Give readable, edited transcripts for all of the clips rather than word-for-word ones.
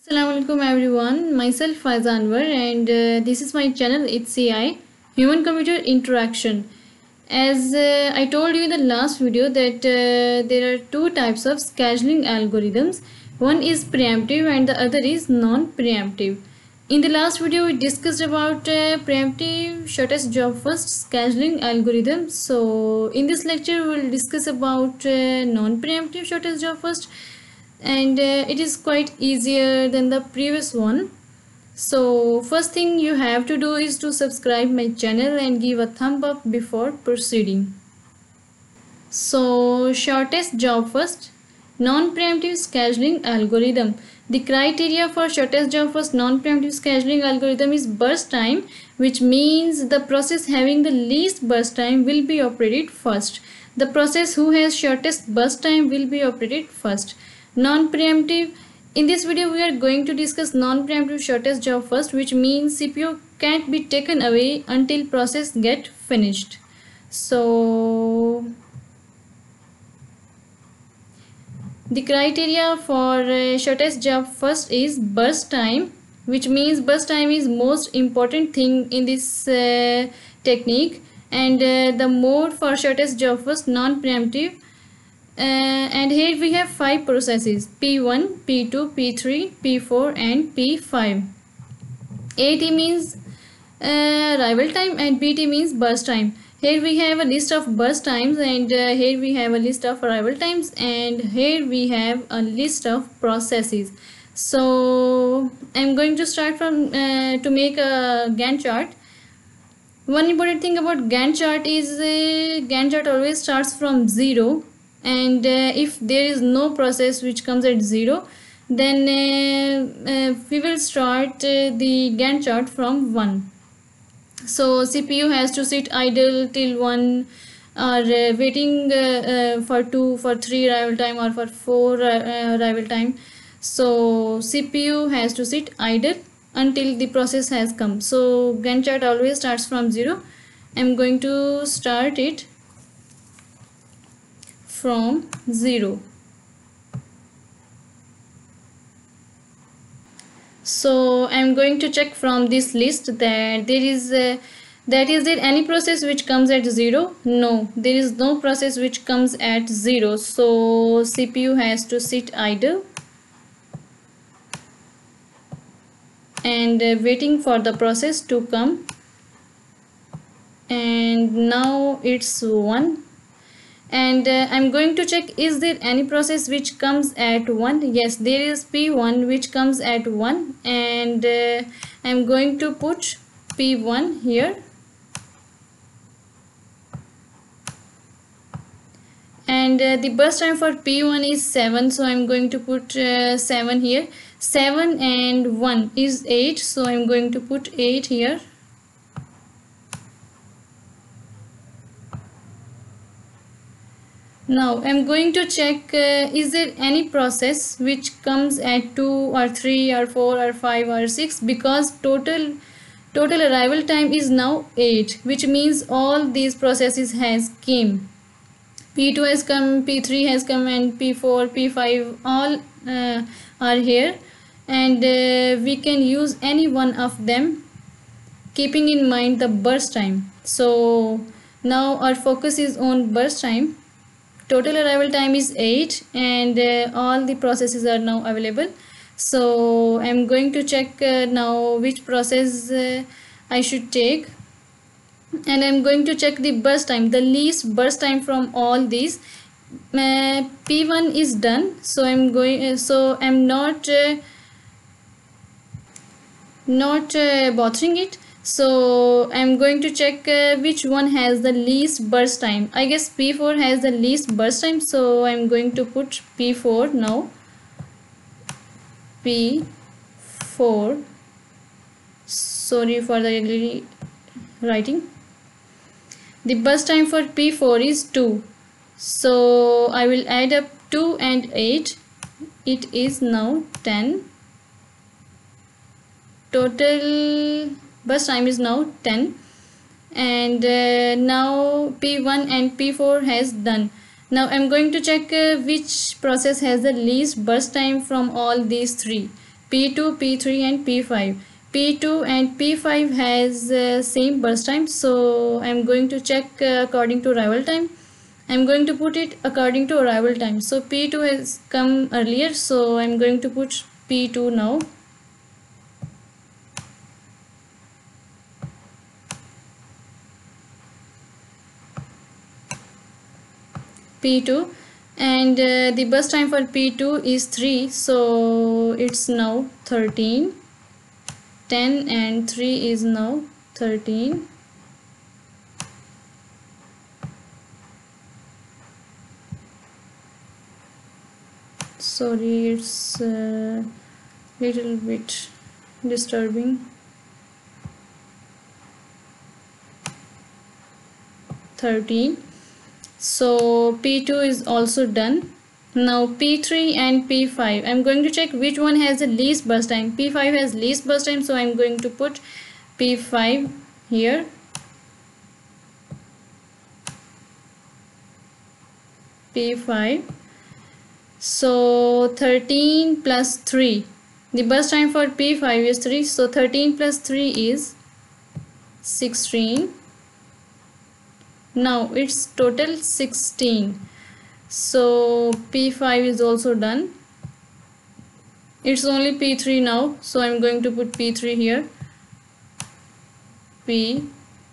Assalamualaikum everyone, myself Faiza Anwar and this is my channel HCI Human Computer Interaction. As I told you in the last video that there are two types of scheduling algorithms. One is preemptive and the other is non-preemptive. In the last video we discussed about preemptive shortest job first scheduling algorithm. So in this lecture we will discuss about non-preemptive shortest job first, and it is quite easier than the previous one. So first thing you have to do is to subscribe my channel and give a thumb up before proceeding. So shortest job first non-preemptive scheduling algorithm. The criteria for shortest job first non-preemptive scheduling algorithm is burst time, which means the process having the least burst time will be operated first. The process who has shortest burst time will be operated first. Non-preemptive. In this video we are going to discuss non-preemptive shortest job first, which means CPU can't be taken away until process get finished. So the criteria for shortest job first is burst time, which means burst time is most important thing in this technique, and the mode for shortest job first non-preemptive. And here we have 5 processes: P1, P2, P3, P4 and P5. AT means arrival time and BT means burst time. Here we have a list of burst times, and here we have a list of arrival times, and here we have a list of processes. So I'm going to start from to make a Gantt chart. One important thing about Gantt chart is Gantt chart always starts from 0. And if there is no process which comes at 0, then we will start the Gantt chart from 1. So CPU has to sit idle till 1, or waiting for 2, for 3 arrival time, or for 4 arrival time. So CPU has to sit idle until the process has come. So Gantt chart always starts from 0. I'm going to start it from 0. So I'm going to check from this list that is there any process which comes at 0? No, there is no process which comes at 0. So CPU has to sit idle and waiting for the process to come. And now it's 1. And I'm going to check, is there any process which comes at 1? Yes, there is P1 which comes at 1, and I'm going to put P1 here, and the burst time for P1 is 7, so I'm going to put 7 here. 7 and 1 is 8, so I'm going to put 8 here. Now I'm going to check, is there any process which comes at 2 or 3 or 4 or 5 or 6, because total arrival time is now 8, which means all these processes has came. P2 has come, P3 has come, and P4, P5 all are here, and we can use any one of them keeping in mind the burst time. So now our focus is on burst time. Total arrival time is 8, and all the processes are now available. So I'm going to check now which process I should take, and I'm going to check the burst time, the least burst time from all these. P1 is done, so I'm going so I'm not bothering it. So I'm going to check which one has the least burst time. I guess P4 has the least burst time, so I'm going to put P4 now. P4, sorry for the ugly writing. The burst time for P4 is 2, so I will add up 2 and 8. It is now 10. Total burst time is now 10, and now P1 and P4 has done. Now I'm going to check which process has the least burst time from all these three. P2, P3 and P5. P2 and P5 has same burst time, so I'm going to check according to arrival time. I'm going to put it according to arrival time. So P2 has come earlier, so I'm going to put P2 now. P2, and the burst time for P2 is 3, so it's now 13. 10 and 3 is now 13. Sorry, it's a little bit disturbing. 13. So P2 is also done. Now P3 and P5, I'm going to check which one has the least burst time. P5 has least burst time, so I'm going to put P5 here. P5. So 13 plus 3. The burst time for P5 is 3, so 13 plus 3 is 16. Now it's total 16. So P5 is also done. It's only P3 now, so I'm going to put P3 here. P3,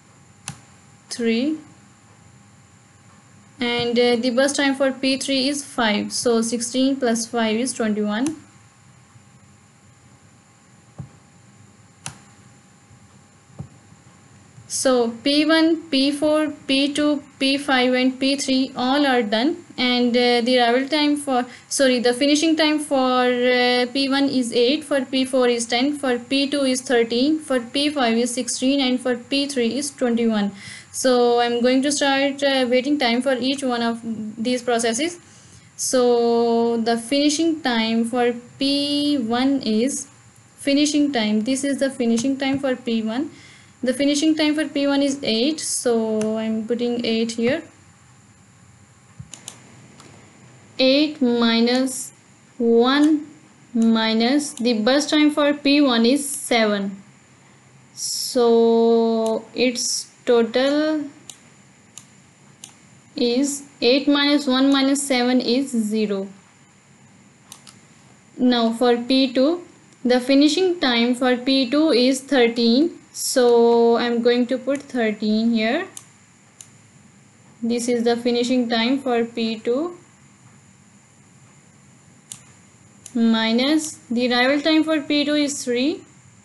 and the burst time for P3 is 5, so 16 plus 5 is 21. So P1, P4, P2, P5 and P3 all are done, and the arrival time for the finishing time for P1 is 8, for P4 is 10, for P2 is 13, for P5 is 16 and for P3 is 21. So I'm going to start waiting time for each one of these processes. So the finishing time for P1 is finishing time. This is the finishing time for P1. The finishing time for P1 is 8, so I'm putting 8 here. 8 minus 1 minus the burst time for P1 is 7. So its total is 8 minus 1 minus 7 is 0. Now for P2, the finishing time for P2 is 13. So I'm going to put 13 here. This is the finishing time for P2 minus the arrival time for P2 is 3,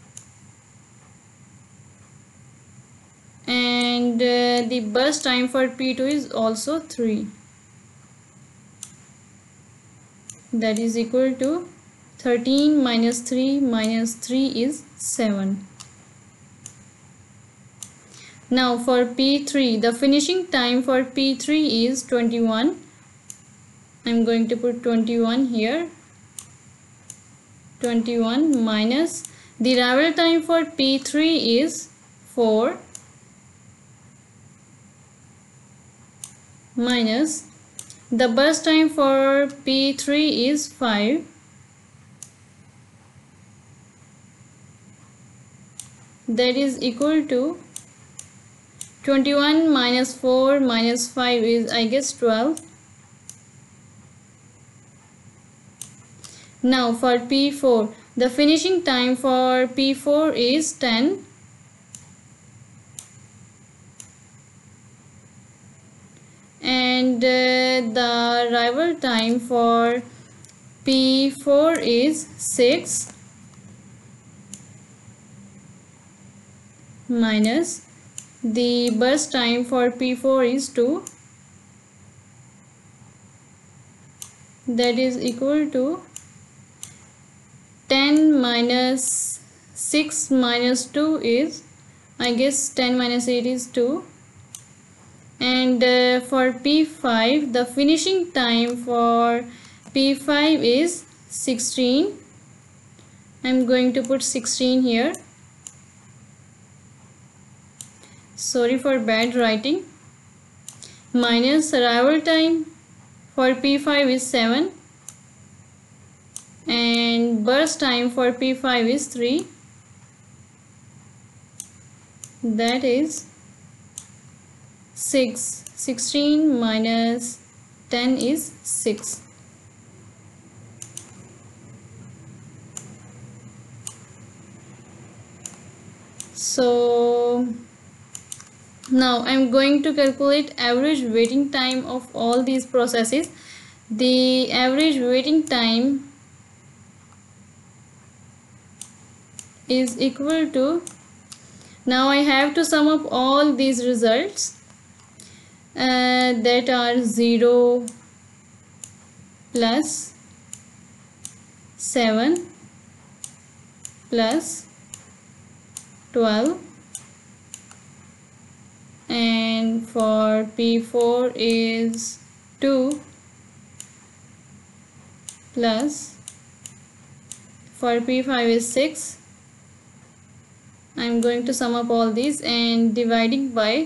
and the burst time for P2 is also 3. That is equal to 13 minus 3 minus 3 is 7. Now for P3, the finishing time for P3 is 21. I'm going to put 21 here. 21 minus the arrival time for P3 is 4 minus the burst time for P3 is 5. That is equal to 21 minus 4 minus 5 is, I guess, 12. Now for P4, the finishing time for P4 is 10. And the arrival time for P4 is 6 minus the burst time for P4 is 2. That is equal to 10 minus 6 minus 2 is, I guess, 10 minus 8 is 2. And for P5, the finishing time for P5 is 16. I'm going to put 16 here. Sorry for bad writing. Minus arrival time for P5 is 7. and burst time for P5 is 3, that is 6. 16 minus 10 is 6. So now I'm going to calculate average waiting time of all these processes. The average waiting time is equal to, now I have to sum up all these results that are 0 plus 7 plus 12, and for P4 is 2 plus, for P5 is 6. I'm going to sum up all these and dividing by,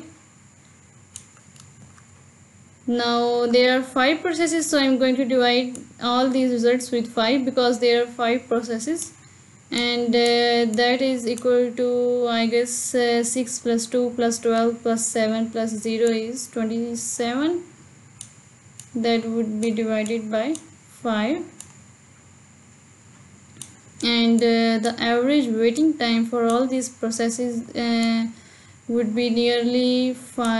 now there are 5 processes, so I'm going to divide all these results with 5 because there are 5 processes, and that is equal to, I guess, 6 plus 2 plus 12 plus 7 plus 0 is 27. That would be divided by 5, and the average waiting time for all these processes would be nearly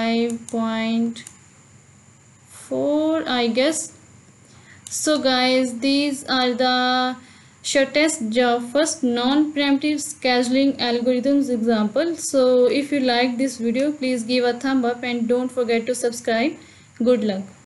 5.4, I guess. So guys, these are the shortest job first non-preemptive scheduling algorithms example. So if you like this video, please give a thumb up and don't forget to subscribe. Good luck.